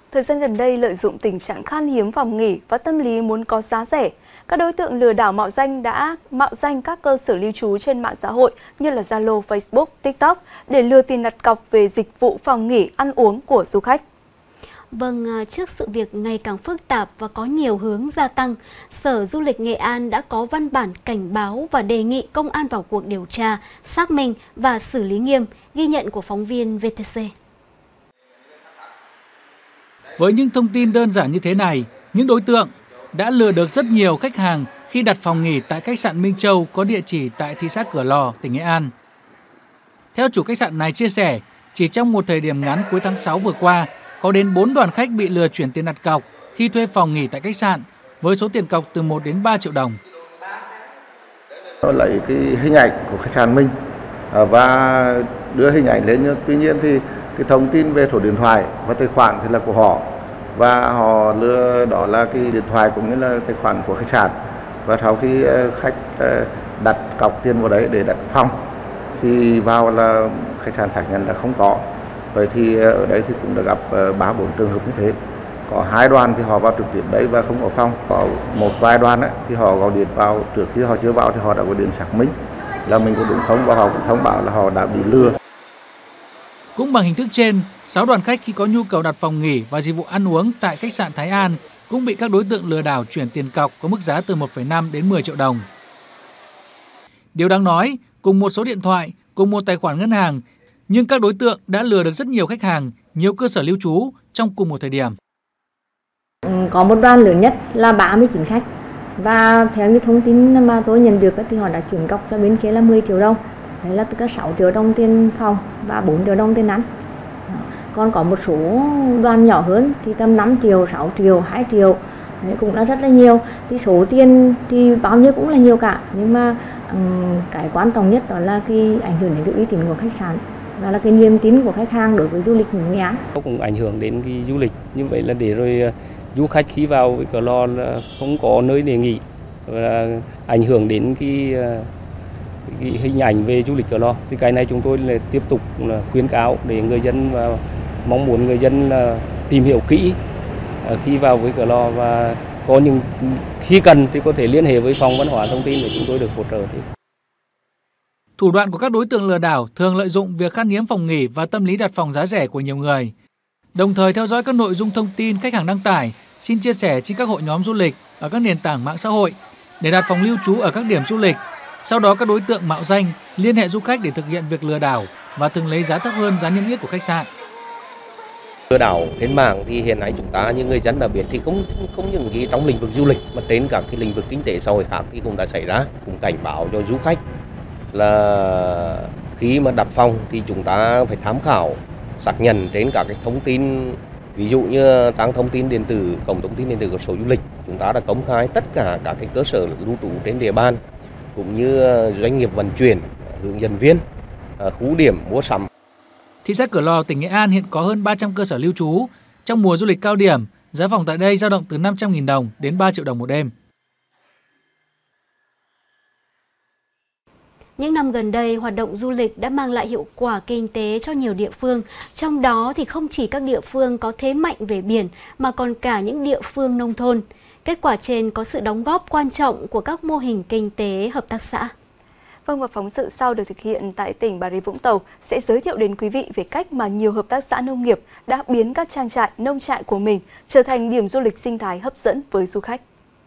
Thời gian gần đây, lợi dụng tình trạng khan hiếm phòng nghỉ và tâm lý muốn có giá rẻ, các đối tượng lừa đảo mạo danh đã mạo danh các cơ sở lưu trú trên mạng xã hội như là Zalo, Facebook, TikTok để lừa tiền đặt cọc về dịch vụ phòng nghỉ, ăn uống của du khách. Vâng, trước sự việc ngày càng phức tạp và có nhiều hướng gia tăng, Sở Du lịch Nghệ An đã có văn bản cảnh báo và đề nghị công an vào cuộc điều tra, xác minh và xử lý nghiêm, ghi nhận của phóng viên VTC. Với những thông tin đơn giản như thế này, những đối tượng đã lừa được rất nhiều khách hàng khi đặt phòng nghỉ tại khách sạn Minh Châu có địa chỉ tại thị xã Cửa Lò, tỉnh Nghệ An. Theo chủ khách sạn này chia sẻ, chỉ trong một thời điểm ngắn cuối tháng 6 vừa qua, có đến 4 đoàn khách bị lừa chuyển tiền đặt cọc khi thuê phòng nghỉ tại khách sạn với số tiền cọc từ 1 đến 3 triệu đồng. Nó lấy cái hình ảnh của khách sạn mình và đưa hình ảnh lên, tuy nhiên thì cái thông tin về số điện thoại và tài khoản thì là của họ, và họ lừa đó là cái điện thoại cũng như là tài khoản của khách sạn. Và sau khi khách đặt cọc tiền vào đấy để đặt phòng thì vào là khách sạn xác nhận là không có. Vậy thì ở đây thì cũng đã gặp 3-4 trường hợp như thế. Có 2 đoàn thì họ vào trực tiếp đấy và không có phòng. Có một vài đoàn ấy, thì họ gọi điện vào, trước khi họ chưa vào thì họ đã gọi điện xác minh là mình có đúng không, và họ cũng thông báo là họ đã bị lừa. Cũng bằng hình thức trên, 6 đoàn khách khi có nhu cầu đặt phòng nghỉ và dịch vụ ăn uống tại khách sạn Thái An cũng bị các đối tượng lừa đảo chuyển tiền cọc có mức giá từ 1,5 đến 10 triệu đồng. Điều đáng nói, cùng một số điện thoại, cùng một tài khoản ngân hàng, nhưng các đối tượng đã lừa được rất nhiều khách hàng, nhiều cơ sở lưu trú trong cùng một thời điểm. Có một đoàn lớn nhất là 39 khách, và theo như thông tin mà tôi nhận được thì họ đã chuyển cọc cho bên kia là 10 triệu đồng. Đấy là tất cả 6 triệu đồng tiền phòng và 4 triệu đồng tiền ăn. Còn có một số đoàn nhỏ hơn thì tầm 5 triệu, 6 triệu, 2 triệu. Đấy cũng là rất là nhiều. Thì số tiền thì bao nhiêu cũng là nhiều cả. Nhưng mà cái quan trọng nhất đó là cái ảnh hưởng đến cái uy tín của khách sạn. Đó là cái niềm tin của khách hàng đối với du lịch Nghệ An. Cũng ảnh hưởng đến cái du lịch. Như vậy là để rồi du khách khi vào với Cửa Lò là không có nơi để nghỉ. Và ảnh hưởng đến cái hình ảnh về du lịch Cửa Lò. Thì cái này chúng tôi là tiếp tục là khuyến cáo để người dân, và mong muốn người dân là tìm hiểu kỹ khi vào với Cửa Lò, và có những khi cần thì có thể liên hệ với phòng văn hóa thông tin để chúng tôi được hỗ trợ. Thủ đoạn của các đối tượng lừa đảo thường lợi dụng việc khan hiếm phòng nghỉ và tâm lý đặt phòng giá rẻ của nhiều người. Đồng thời theo dõi các nội dung thông tin khách hàng đăng tải, xin chia sẻ trên các hội nhóm du lịch ở các nền tảng mạng xã hội để đặt phòng lưu trú ở các điểm du lịch. Sau đó các đối tượng mạo danh liên hệ du khách để thực hiện việc lừa đảo và thường lấy giá thấp hơn giá niêm yết của khách sạn. Lừa đảo trên mạng thì hiện nay chúng ta như người dân đã biết thì không những cái trong lĩnh vực du lịch mà trên các cái lĩnh vực kinh tế xã hội khác thì cũng đã xảy ra. Cũng cảnh báo cho du khách là khi mà đặt phòng thì chúng ta phải tham khảo xác nhận trên các cái thông tin, ví dụ như trang thông tin điện tử, cổng thông tin điện tử của Sở Du lịch, chúng ta đã công khai tất cả các cái cơ sở lưu trú trên địa bàn, cũng như doanh nghiệp vận chuyển, hướng dẫn viên, khu điểm mua sắm. Thị xã Cửa Lò, tỉnh Nghệ An hiện có hơn 300 cơ sở lưu trú. Trong mùa du lịch cao điểm, giá phòng tại đây dao động từ 500.000 đồng đến 3 triệu đồng một đêm. Những năm gần đây, hoạt động du lịch đã mang lại hiệu quả kinh tế cho nhiều địa phương. Trong đó thì không chỉ các địa phương có thế mạnh về biển mà còn cả những địa phương nông thôn. Kết quả trên có sự đóng góp quan trọng của các mô hình kinh tế hợp tác xã. Vâng, và phóng sự sau được thực hiện tại tỉnh Bà Rịa Vũng Tàu sẽ giới thiệu đến quý vị về cách mà nhiều hợp tác xã nông nghiệp đã biến các trang trại, nông trại của mình trở thành điểm du lịch sinh thái hấp dẫn với du khách.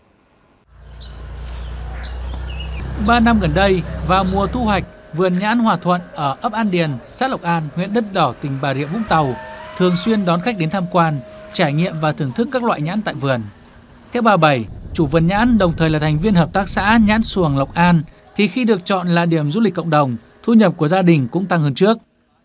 3 năm gần đây, vào mùa thu hoạch, vườn nhãn Hòa Thuận ở ấp An Điền, xã Lộc An, huyện Đất Đỏ, tỉnh Bà Rịa Vũng Tàu thường xuyên đón khách đến tham quan, trải nghiệm và thưởng thức các loại nhãn tại vườn. Theo bà Bảy, chủ vườn nhãn đồng thời là thành viên hợp tác xã nhãn xuồng Lộc An, thì khi được chọn là điểm du lịch cộng đồng, thu nhập của gia đình cũng tăng hơn trước.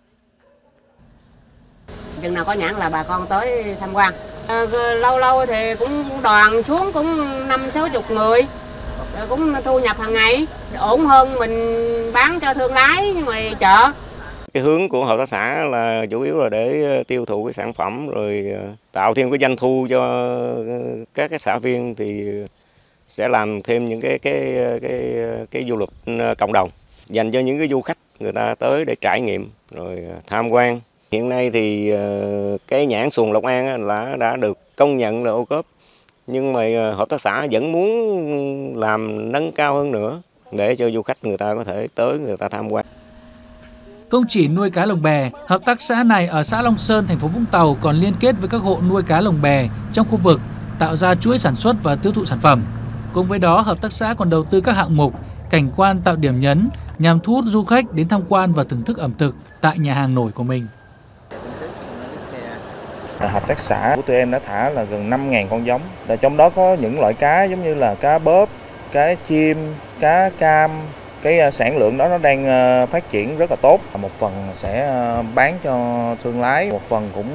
Chừng nào có nhãn là bà con tới tham quan. Lâu lâu thì cũng đoàn xuống cũng 50-60 người, cũng thu nhập hàng ngày, ổn hơn mình bán cho thương lái ngoài chợ. Cái hướng của hợp tác xã là chủ yếu là để tiêu thụ cái sản phẩm, rồi tạo thêm cái doanh thu cho các cái xã viên, thì sẽ làm thêm những cái du lịch cộng đồng dành cho những cái du khách người ta tới để trải nghiệm rồi tham quan, Hiện nay thì cái nhãn xuồng Lộc An đã được công nhận là ô cốp, nhưng mà hợp tác xã vẫn muốn làm nâng cao hơn nữa để cho du khách người ta có thể tới người ta tham quan. Không chỉ nuôi cá lồng bè, hợp tác xã này ở xã Long Sơn, thành phố Vũng Tàu còn liên kết với các hộ nuôi cá lồng bè trong khu vực, tạo ra chuỗi sản xuất và tiêu thụ sản phẩm. Cùng với đó, hợp tác xã còn đầu tư các hạng mục cảnh quan tạo điểm nhấn nhằm thu hút du khách đến tham quan và thưởng thức ẩm thực tại nhà hàng nổi của mình. Hợp tác xã của tụi em đã thả là gần 5.000 con giống. Trong đó có những loại cá giống như là cá bớp, cá chim, cá cam. Cái sản lượng đó nó đang phát triển rất là tốt. Một phần sẽ bán cho thương lái, một phần cũng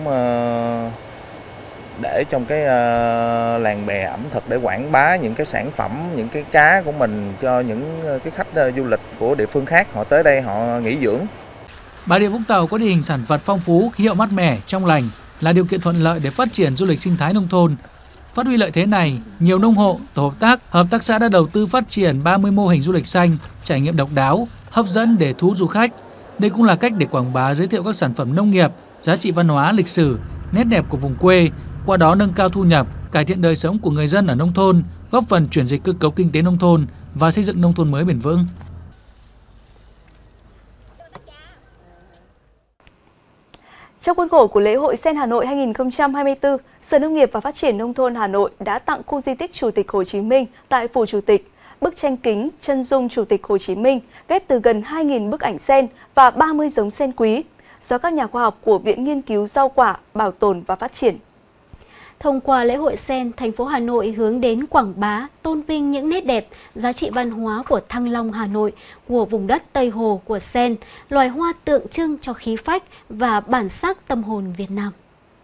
để trong cái làng bè ẩm thực để quảng bá những cái sản phẩm, những cái cá của mình cho những cái khách du lịch của địa phương khác họ tới đây họ nghỉ dưỡng. Bà Rịa Vũng Tàu có địa hình sản vật phong phú, khí hậu mát mẻ, trong lành, là điều kiện thuận lợi để phát triển du lịch sinh thái nông thôn. Phát huy lợi thế này, nhiều nông hộ, tổ hợp tác xã đã đầu tư phát triển 30 mô hình du lịch xanh, trải nghiệm độc đáo, hấp dẫn để thu hút du khách. Đây cũng là cách để quảng bá, giới thiệu các sản phẩm nông nghiệp, giá trị văn hóa, lịch sử, nét đẹp của vùng quê, qua đó nâng cao thu nhập, cải thiện đời sống của người dân ở nông thôn, góp phần chuyển dịch cơ cấu kinh tế nông thôn và xây dựng nông thôn mới bền vững. Trong khuôn khổ của lễ hội Sen Hà Nội 2024, Sở Nông nghiệp và Phát triển Nông thôn Hà Nội đã tặng khu di tích Chủ tịch Hồ Chí Minh tại Phủ Chủ tịch bức tranh kính chân dung Chủ tịch Hồ Chí Minh ghép từ gần 2.000 bức ảnh sen và 30 giống sen quý do các nhà khoa học của Viện Nghiên cứu Rau quả, Bảo tồn và Phát triển. Thông qua lễ hội sen, thành phố Hà Nội hướng đến quảng bá, tôn vinh những nét đẹp, giá trị văn hóa của Thăng Long Hà Nội, của vùng đất Tây Hồ của sen, loài hoa tượng trưng cho khí phách và bản sắc tâm hồn Việt Nam.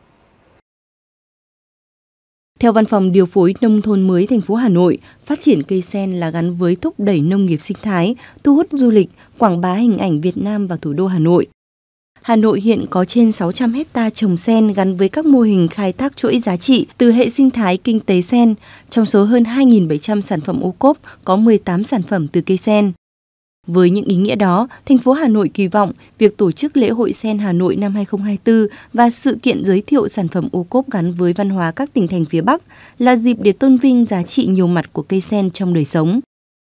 Theo Văn phòng Điều phối Nông thôn mới thành phố Hà Nội, phát triển cây sen là gắn với thúc đẩy nông nghiệp sinh thái, thu hút du lịch, quảng bá hình ảnh Việt Nam vào thủ đô Hà Nội. Hà Nội hiện có trên 600 hectare trồng sen gắn với các mô hình khai thác chuỗi giá trị từ hệ sinh thái kinh tế sen. Trong số hơn 2.700 sản phẩm ô cốp, có 18 sản phẩm từ cây sen. Với những ý nghĩa đó, thành phố Hà Nội kỳ vọng việc tổ chức lễ hội sen Hà Nội năm 2024 và sự kiện giới thiệu sản phẩm ô cốp gắn với văn hóa các tỉnh thành phía Bắc là dịp để tôn vinh giá trị nhiều mặt của cây sen trong đời sống.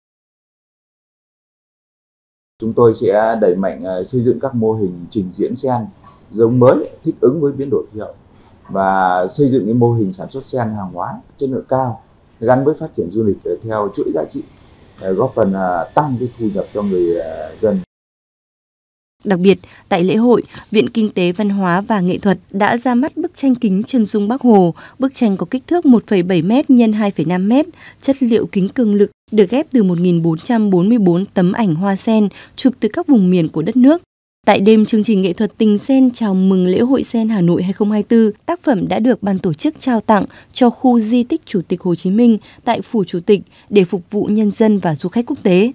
Chúng tôi sẽ đẩy mạnh xây dựng các mô hình trình diễn sen giống mới thích ứng với biến đổi khí hậu và xây dựng cái mô hình sản xuất sen hàng hóa chất lượng cao gắn với phát triển du lịch theo chuỗi giá trị, góp phần tăng cái thu nhập cho người dân. Đặc biệt, tại lễ hội, Viện Kinh tế Văn hóa và Nghệ thuật đã ra mắt bức tranh kính chân dung Bác Hồ. Bức tranh có kích thước 1,7 m x 2,5 m, chất liệu kính cường lực, được ghép từ 1.444 tấm ảnh hoa sen chụp từ các vùng miền của đất nước. Tại đêm chương trình nghệ thuật Tình Sen chào mừng lễ hội Sen Hà Nội 2024, tác phẩm đã được ban tổ chức trao tặng cho khu di tích Chủ tịch Hồ Chí Minh tại Phủ Chủ tịch để phục vụ nhân dân và du khách quốc tế.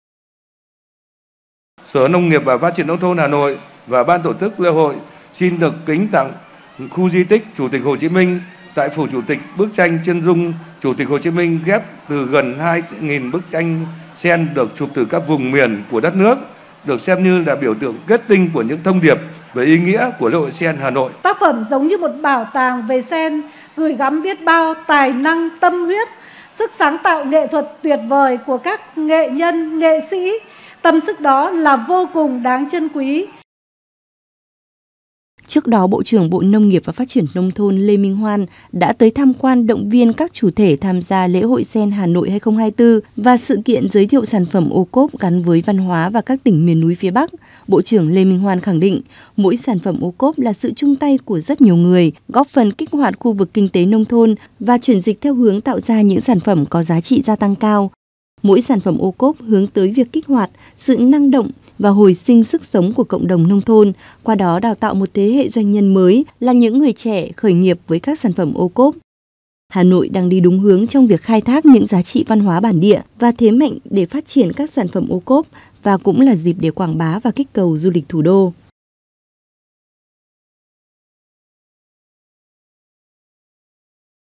Sở Nông nghiệp và Phát triển Nông thôn Hà Nội và ban tổ chức lễ hội xin được kính tặng khu di tích Chủ tịch Hồ Chí Minh tại Phủ Chủ tịch bức tranh chân dung Chủ tịch Hồ Chí Minh ghép từ gần 2.000 bức tranh sen được chụp từ các vùng miền của đất nước, được xem như là biểu tượng kết tinh của những thông điệp về ý nghĩa của lễ hội Sen Hà Nội. Tác phẩm giống như một bảo tàng về sen, gửi gắm biết bao tài năng, tâm huyết, sức sáng tạo nghệ thuật tuyệt vời của các nghệ nhân, nghệ sĩ. Tâm sức đó là vô cùng đáng trân quý. Trước đó, Bộ trưởng Bộ Nông nghiệp và Phát triển Nông thôn Lê Minh Hoan đã tới tham quan động viên các chủ thể tham gia lễ hội Sen Hà Nội 2024 và sự kiện giới thiệu sản phẩm ô cốp gắn với văn hóa và các tỉnh miền núi phía Bắc. Bộ trưởng Lê Minh Hoan khẳng định, mỗi sản phẩm ô cốp là sự chung tay của rất nhiều người, góp phần kích hoạt khu vực kinh tế nông thôn và chuyển dịch theo hướng tạo ra những sản phẩm có giá trị gia tăng cao. Mỗi sản phẩm ô cốp hướng tới việc kích hoạt sự năng động và hồi sinh sức sống của cộng đồng nông thôn, qua đó đào tạo một thế hệ doanh nhân mới là những người trẻ khởi nghiệp với các sản phẩm ô cốp. Hà Nội đang đi đúng hướng trong việc khai thác những giá trị văn hóa bản địa và thế mạnh để phát triển các sản phẩm ô cốp và cũng là dịp để quảng bá và kích cầu du lịch thủ đô.